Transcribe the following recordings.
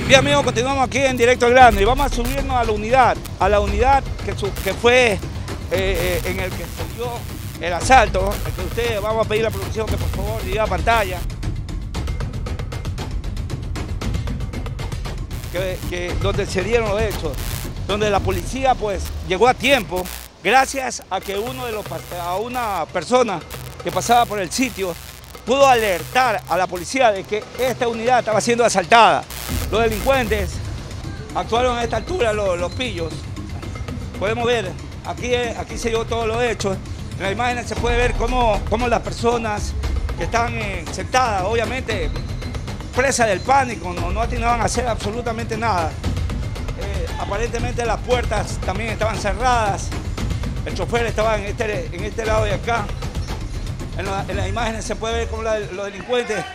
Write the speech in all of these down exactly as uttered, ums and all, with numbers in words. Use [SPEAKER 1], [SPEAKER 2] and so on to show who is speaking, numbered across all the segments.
[SPEAKER 1] Bien amigos, continuamos aquí en Directo al Grano y vamos a subirnos a la unidad, a la unidad que, su, que fue eh, eh, en el que se dio el asalto, el que ustedes vamos a pedir a la producción que por favor diga pantalla. Que, que, donde se dieron los hechos, donde la policía pues llegó a tiempo, gracias a que uno de los, a una persona que pasaba por el sitio pudo alertar a la policía de que esta unidad estaba siendo asaltada. Los delincuentes actuaron a esta altura, los, los pillos. Podemos ver, aquí, aquí se dio todos los hechos. En las imágenes se puede ver cómo, cómo las personas que están eh, sentadas, obviamente, presas del pánico, no, no atinaban a hacer absolutamente nada. Eh, aparentemente las puertas también estaban cerradas. El chofer estaba en este, en este lado de acá. En, la, en las imágenes se puede ver cómo la, los delincuentes...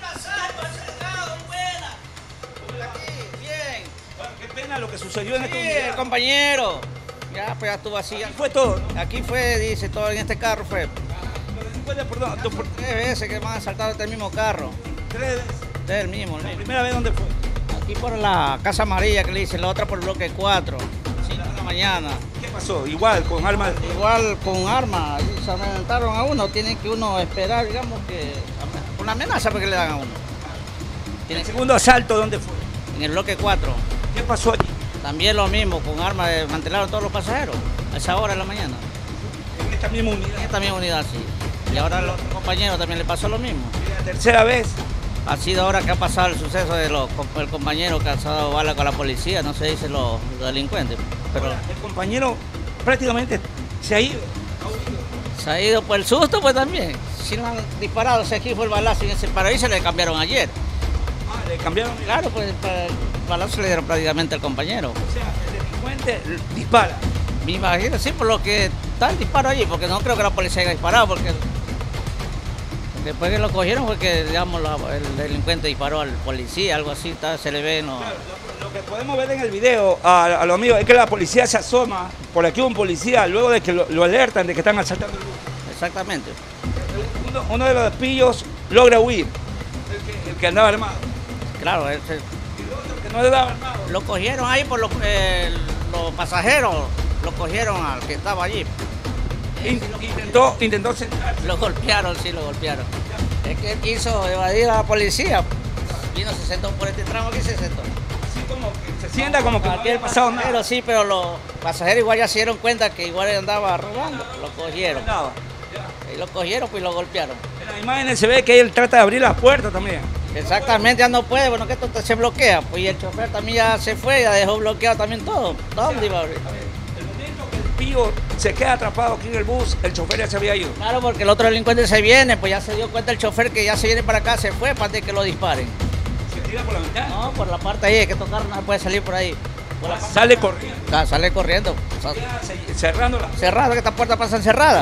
[SPEAKER 1] Qué pena lo que sucedió en
[SPEAKER 2] sí,
[SPEAKER 1] esta unidad.
[SPEAKER 2] El compañero. Ya, pues ya estuvo así.
[SPEAKER 1] Aquí fue todo, ¿no?
[SPEAKER 2] Aquí fue, dice, todo en este carro fue.
[SPEAKER 1] Los delincuentes, perdón, tú, por...
[SPEAKER 2] Tres veces que me han asaltado este mismo carro.
[SPEAKER 1] Tres veces.
[SPEAKER 2] Este es el mismo, el
[SPEAKER 1] ¿La
[SPEAKER 2] mismo.
[SPEAKER 1] primera vez dónde fue?
[SPEAKER 2] Aquí por la Casa Amarilla que le dice, la otra por el bloque cuatro. cinco de la mañana.
[SPEAKER 1] ¿Qué pasó? Igual, con armas...
[SPEAKER 2] Igual con armas, se amenazaron a uno, tiene que uno esperar, digamos que, una amenaza porque le dan a uno.
[SPEAKER 1] ¿El segundo asalto dónde fue?
[SPEAKER 2] En el bloque cuatro.
[SPEAKER 1] ¿Qué pasó allí?
[SPEAKER 2] También lo mismo, con armas desmantelaron todos los pasajeros, a esa hora de la mañana.
[SPEAKER 1] En esta misma unidad.
[SPEAKER 2] En esta misma unidad, sí. Y ahora a los compañeros también le pasó lo mismo.
[SPEAKER 1] ¿Y la tercera vez?
[SPEAKER 2] Ha sido ahora que ha pasado el suceso del de compañero que ha dado bala con la policía, no se dice los, los delincuentes. Pero
[SPEAKER 1] ahora, el compañero prácticamente se ha ido.
[SPEAKER 2] Se ha ido por el susto, pues también. Si no han disparado, o sea, aquí fue el balazo en ese paraíso, le cambiaron ayer.
[SPEAKER 1] Ah, le cambiaron.
[SPEAKER 2] Claro, pues el balazo le dieron prácticamente al compañero.
[SPEAKER 1] O sea, el delincuente dispara.
[SPEAKER 2] Me imagino, sí, por lo que está el disparo allí, porque no creo que la policía haya disparado, porque después que lo cogieron fue que, digamos, la, el delincuente disparó al policía, algo así, está, se le ve, no.
[SPEAKER 1] Claro, lo, lo que podemos ver en el video a, a los amigos es que la policía se asoma, por aquí un policía, luego de que lo, lo alertan de que están asaltando el bus.
[SPEAKER 2] Exactamente.
[SPEAKER 1] Uno, uno de los pillos logra huir, el que, el que andaba armado.
[SPEAKER 2] Claro, ese,
[SPEAKER 1] Y el otro que no andaba armado.
[SPEAKER 2] lo cogieron ahí por los, eh, los pasajeros, lo cogieron al que estaba allí.
[SPEAKER 1] Intentó, intentó sentarse.
[SPEAKER 2] Lo golpearon, sí, lo golpearon. Es que él quiso evadir a la policía. Vino, se sentó por este tramo aquí y se sentó.
[SPEAKER 1] Así como que se sienta como que no había pasado nada.
[SPEAKER 2] Pero sí, pero los pasajeros igual ya se dieron cuenta que igual andaba robando. Lo cogieron.
[SPEAKER 1] No.
[SPEAKER 2] Y lo cogieron pues lo golpearon.
[SPEAKER 1] En las imágenes se ve que él trata de abrir las puertas también.
[SPEAKER 2] Exactamente, ya no puede, bueno, que esto se bloquea. Pues y el chofer también ya se fue, ya dejó bloqueado también todo. ¿Dónde iba a abrir?
[SPEAKER 1] El momento que el pillo se queda atrapado aquí en el bus, el chofer ya se había ido.
[SPEAKER 2] Claro, porque el otro delincuente se viene, pues ya se dio cuenta el chofer que ya se viene para acá, se fue para que lo disparen.
[SPEAKER 1] ¿Se tira por la ventana?
[SPEAKER 2] No, por la parte ahí, que tocar no se puede salir por ahí. Por la
[SPEAKER 1] Sale corriendo.
[SPEAKER 2] Ah, sale corriendo. O sea,
[SPEAKER 1] Ya, se- cerrando la...
[SPEAKER 2] cerrada, que estas puertas pasan cerradas.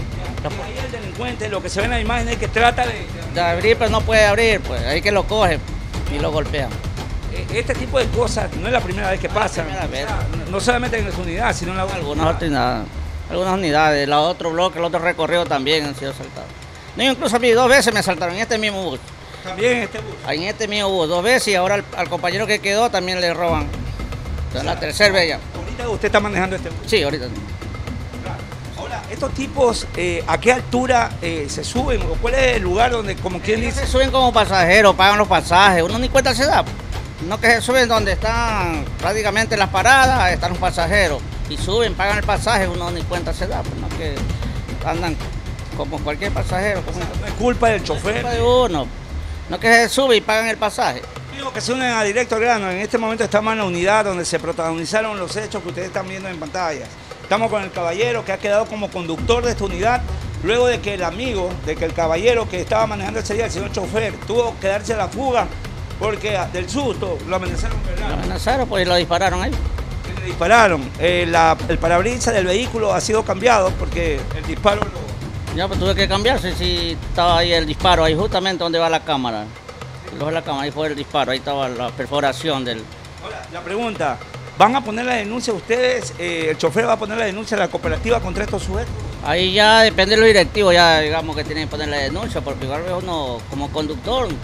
[SPEAKER 1] Y ahí el delincuente, lo que se ve en la imagen es que trata de...
[SPEAKER 2] De abrir, pero no puede abrir, pues ahí que lo cogen y lo golpean.
[SPEAKER 1] de- Este tipo de cosas no es la primera vez que pasan.
[SPEAKER 2] primera vez.
[SPEAKER 1] O sea, no- no solamente en esa unidad, sino en la
[SPEAKER 2] Algunas otras unidades, algunas unidades, el otro bloque, el otro recorrido también han sido asaltados. No, incluso a mí dos veces me asaltaron en este mismo bus.
[SPEAKER 1] También en este bus.
[SPEAKER 2] En este mismo bus, dos veces, y ahora al, al compañero que quedó también le roban. Entonces, la tercera vez ya.
[SPEAKER 1] Ahorita usted está manejando este bus.
[SPEAKER 2] Sí, ahorita.
[SPEAKER 1] Claro. Ahora, estos tipos, eh, ¿a qué altura eh, se suben? ¿O cuál es el lugar donde, como quien
[SPEAKER 2] Ellos
[SPEAKER 1] dice...
[SPEAKER 2] se suben como pasajeros, pagan los pasajes, uno ni cuenta se da. No que se suben donde están prácticamente las paradas, están los pasajeros. Y suben, pagan el pasaje, uno ni cuenta se da. Pues no que andan como cualquier pasajero. Como
[SPEAKER 1] No es culpa del chofer.
[SPEAKER 2] culpa de uno. No que se sube y pagan el pasaje.
[SPEAKER 1] Amigos que se unen a Directo al Grano, en este momento estamos en la unidad donde se protagonizaron los hechos que ustedes están viendo en pantalla. Estamos con el caballero que ha quedado como conductor de esta unidad, luego de que el amigo, de que el caballero que estaba manejando ese día, el señor chofer, tuvo que darse a la fuga porque del susto lo amenazaron,
[SPEAKER 2] Lo
[SPEAKER 1] ¿verdad?
[SPEAKER 2] amenazaron, pues y lo dispararon ahí.
[SPEAKER 1] Que le dispararon. Eh, la- el parabrisas del vehículo ha sido cambiado porque el disparo lo...
[SPEAKER 2] Ya pues tuve que cambiarse, si estaba ahí el disparo, ahí justamente donde va la cámara. Lo de la cámara, ahí fue el disparo, ahí estaba la perforación del...
[SPEAKER 1] Ahora, la pregunta, ¿van a poner la denuncia ustedes? Eh, ¿El chofer va a poner la denuncia a la cooperativa contra estos sujetos?
[SPEAKER 2] Ahí ya depende de los directivos, ya digamos que tienen que poner la denuncia, porque igual uno como conductor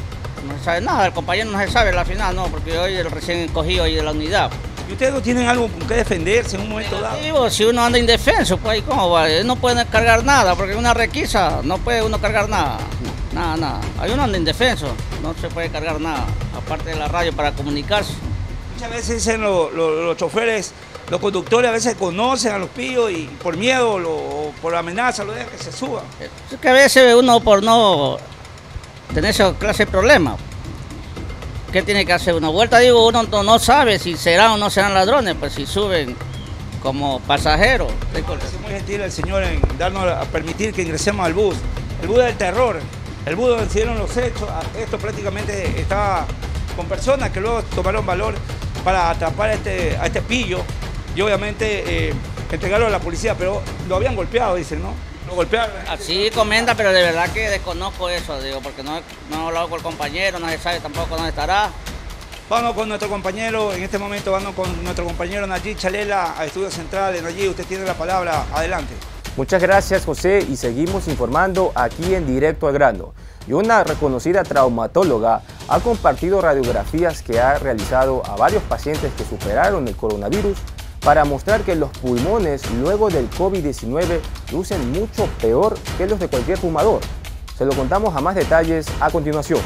[SPEAKER 2] no se sabe nada, el compañero no se sabe la final, no, porque hoy el recién cogido ahí de la unidad.
[SPEAKER 1] ¿Y ustedes no tienen algo con qué defenderse en un momento dado?
[SPEAKER 2] Digo, si uno anda indefenso, pues ahí cómo va, no puede cargar nada, porque en una requisa no puede uno cargar nada, nada, nada. Ahí uno anda indefenso, no se puede cargar nada, aparte de la radio para comunicarse.
[SPEAKER 1] Muchas veces dicen los, los, los choferes, los conductores a veces conocen a los pillos y por miedo lo, o por amenaza lo dejan que se suban.
[SPEAKER 2] Es que a veces uno por no tener esa clase de problemas, ¿qué tiene que hacer? Una vuelta, digo, uno no, no sabe si serán o no serán ladrones, pues si suben como pasajeros.
[SPEAKER 1] Es muy gentil el señor en darnos a permitir que ingresemos al bus. El bus del terror, el bus donde se dieron los hechos, esto prácticamente está con personas que luego tomaron valor para atrapar a este, a este pillo y obviamente eh, entregarlo a la policía, pero lo habían golpeado, dicen, ¿no? Lo golpearon.
[SPEAKER 2] Así comenta, pero de verdad que desconozco eso, digo, porque no, no he hablado con el compañero, no se sabe tampoco dónde estará.
[SPEAKER 1] Vamos con nuestro compañero, en este momento vamos con nuestro compañero Nayib Chalela a Estudios Centrales. Nayib, usted tiene la palabra, adelante.
[SPEAKER 3] Muchas gracias, José, y seguimos informando aquí en Directo al Grano. Y una reconocida traumatóloga ha compartido radiografías que ha realizado a varios pacientes que superaron el coronavirus para mostrar que los pulmones luego del COVID diecinueve lucen mucho peor que los de cualquier fumador. Se lo contamos a más detalles a continuación.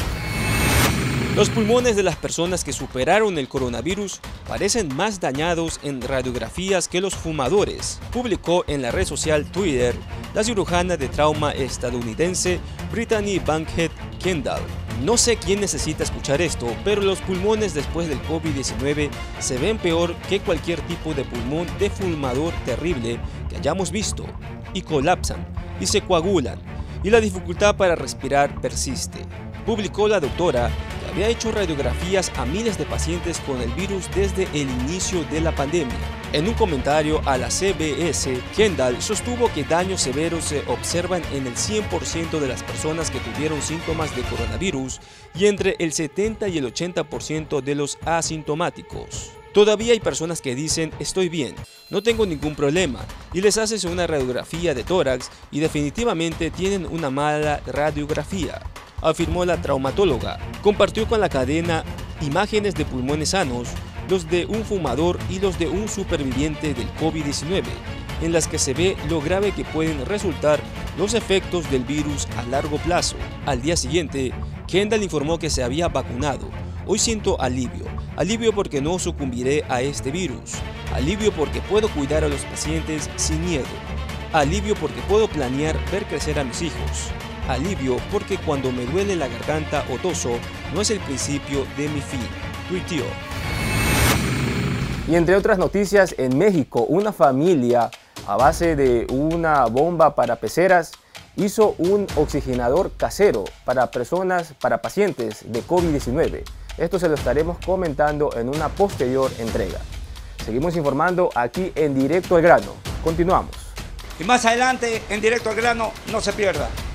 [SPEAKER 4] Los pulmones de las personas que superaron el coronavirus parecen más dañados en radiografías que los fumadores, publicó en la red social Twitter la cirujana de trauma estadounidense Brittany Bankhead Kendall. No sé quién necesita escuchar esto, pero los pulmones después del COVID diecinueve se ven peor que cualquier tipo de pulmón de fumador terrible que hayamos visto, y colapsan, y se coagulan, y la dificultad para respirar persiste, publicó la doctora, que había hecho radiografías a miles de pacientes con el virus desde el inicio de la pandemia. En un comentario a la C B S, Kendall sostuvo que daños severos se observan en el cien por ciento de las personas que tuvieron síntomas de coronavirus y entre el setenta y el ochenta por ciento de los asintomáticos. Todavía hay personas que dicen, estoy bien, no tengo ningún problema, y les haces una radiografía de tórax y definitivamente tienen una mala radiografía, afirmó la traumatóloga. Compartió con la cadena imágenes de pulmones sanos, los de un fumador y los de un superviviente del COVID diecinueve, en las que se ve lo grave que pueden resultar los efectos del virus a largo plazo. Al día siguiente, Kendall informó que se había vacunado. Hoy siento alivio, alivio porque no sucumbiré a este virus, alivio porque puedo cuidar a los pacientes sin miedo, alivio porque puedo planear ver crecer a mis hijos, alivio porque cuando me duele la garganta o toso no es el principio de mi fin, tuiteó.
[SPEAKER 3] Y entre otras noticias, en México, una familia a base de una bomba para peceras hizo un oxigenador casero para personas, para pacientes de COVID diecinueve. Esto se lo estaremos comentando en una posterior entrega. Seguimos informando aquí en Directo al Grano. Continuamos.
[SPEAKER 1] Y más adelante, en Directo al Grano, no se pierda.